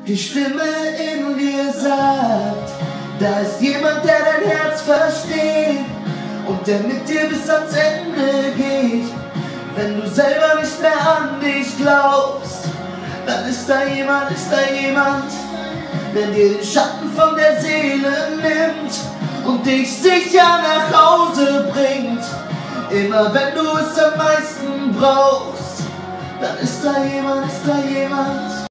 Die Stimme in dir sagt, da ist jemand, der dein Herz versteht und der mit dir bis ans Ende geht. Wenn du selber nicht mehr an dich glaubst, dann ist da jemand, der dir den Schatten von der Seele nimmt und dich sicher nach Hause bringt. Immer wenn du es am meisten brauchst, dann ist da jemand,